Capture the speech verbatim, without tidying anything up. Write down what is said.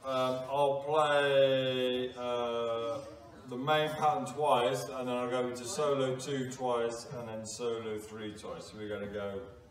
um, I'll play uh, the main pattern twice, and then I'll go into solo two twice, and then solo three twice. So we're going to go